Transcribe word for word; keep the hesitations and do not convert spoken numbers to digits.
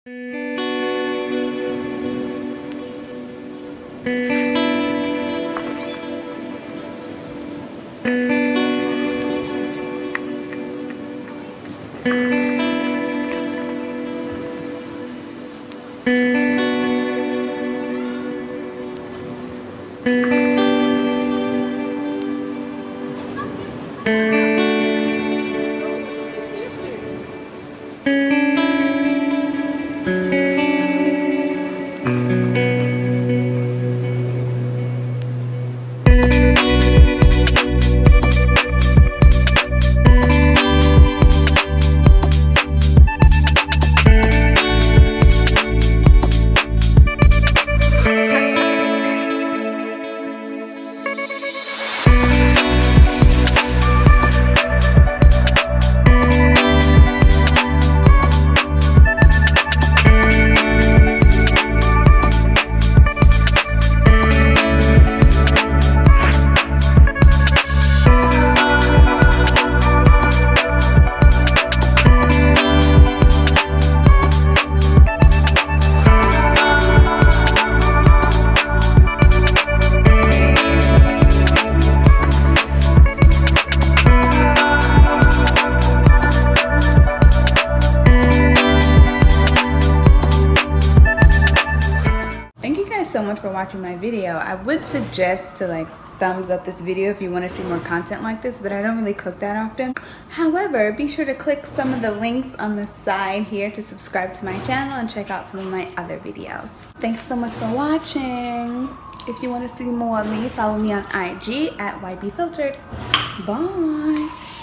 So much for watching my video. I would suggest to like thumbs up this video if you want to see more content like this, but I don't really cook that often. However, be sure to click some of the links on the side here to subscribe to my channel and check out some of my other videos. Thanks so much for watching. If you want to see more of me, follow me on I G at Y B Filtered. Bye.